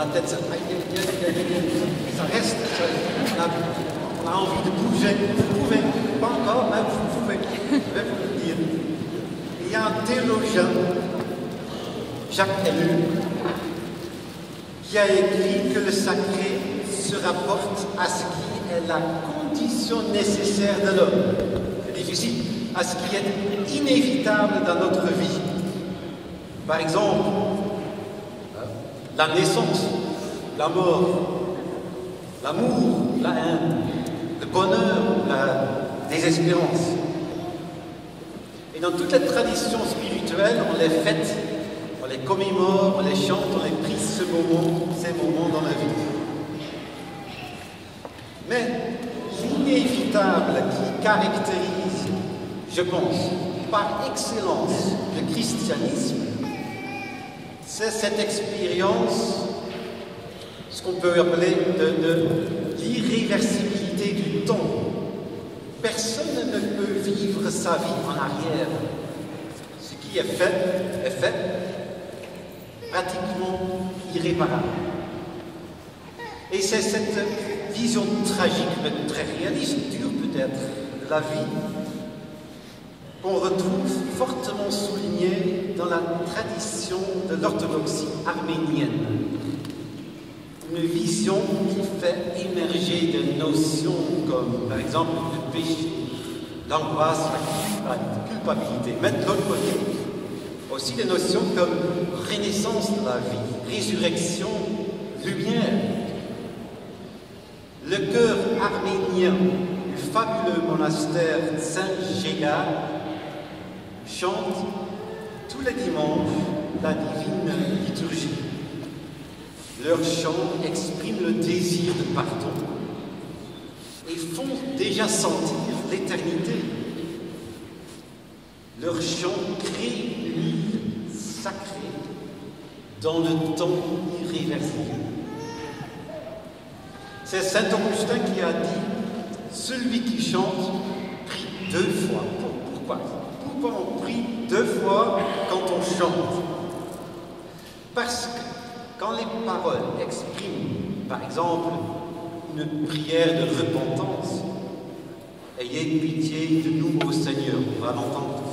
la tête, ça reste, on a envie de bouger, vous pouvez, pas encore, mais vous pouvez, je vais vous le dire. Il y a un théologien, Jacques Ellul, qui a écrit que le sacré se rapporte à ce qui est la condition nécessaire de l'homme. C'est difficile, à ce qui est inévitable dans notre vie. Par exemple, la naissance, la mort, l'amour, la haine, le bonheur, la désespérance. Et dans toutes les traditions spirituelles, on les fête, on les commémore, on les chante, on les prie ces moments dans la vie. Mais l'inévitable qui caractérise, je pense, par excellence le christianisme, c'est cette expérience, ce qu'on peut appeler de l'irréversibilité du temps. Personne ne peut vivre sa vie en arrière. Ce qui est fait pratiquement irréparable. Et c'est cette vision tragique, mais très réaliste, dure peut-être, de la vie, qu'on retrouve fortement soulignée dans la tradition de l'orthodoxie arménienne. Une vision qui fait émerger des notions comme, par exemple, le péché, l'angoisse, la culpabilité. Mais de l'autre côté, aussi des notions comme renaissance de la vie, résurrection, lumière. Le chœur arménien du fabuleux monastère Saint-Gégar chante tous les dimanches la divine liturgie. Leur chant exprime le désir de pardon et font déjà sentir l'éternité. Leur chant crée une île sacrée dans le temps irréversible. C'est saint Augustin qui a dit « Celui qui chante prie deux fois ». Pourquoi on prie deux fois quand on chante? Parce que quand les paroles expriment, par exemple, une prière de repentance, « Ayez pitié de nous, ô Seigneur », on va l'entendre.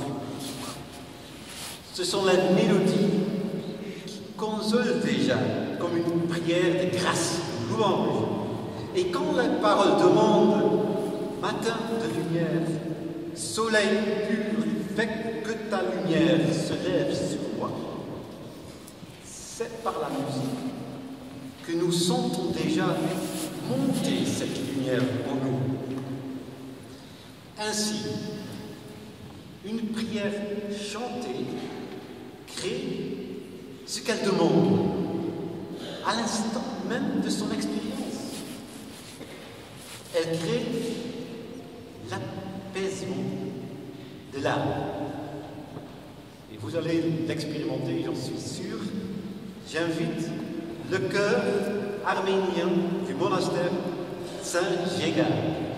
Ce sont les mélodies qui consolent déjà comme une prière de grâce, de louange. Et quand les paroles demandent « Matin de lumière, soleil pur, fais que ta lumière se lève sur moi », c'est par la musique que nous sentons déjà monter cette lumière en nous. Ainsi, une prière chantée crée ce qu'elle demande à l'instant même de son expérience. Elle crée l'apaisement de l'âme. Et vous allez l'expérimenter, j'en suis sûr. J'invite le chœur arménien du monastère Saint-Gégar.